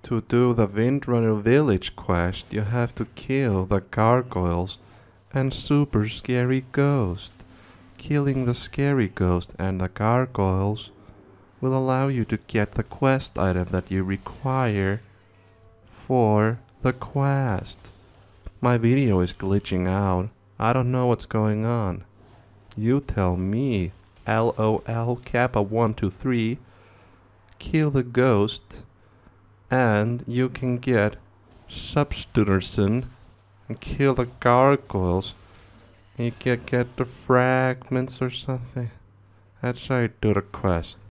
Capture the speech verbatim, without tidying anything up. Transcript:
To do the Windrunner village quest, you have to kill the gargoyles and super scary ghost. Killing the scary ghost and the gargoyles will allow you to get the quest item that you require for the quest. My video is glitching out. I don't know what's going on. You tell me. LOL Kappa one two three. Kill the ghost and you can get Substitution and kill the gargoyles. You can get the fragments or something. That's how you do the quest.